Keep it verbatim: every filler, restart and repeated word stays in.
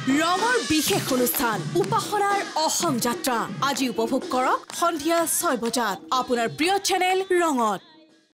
ৰঙৰ বিশেষ অনুষ্ঠান উপাসনাৰ অসম যাত্ৰা আজি উপভোগ কৰক সন্ধিয়া ছয় বজাত আপোনাৰ প্ৰিয় চেনেল ৰঙত।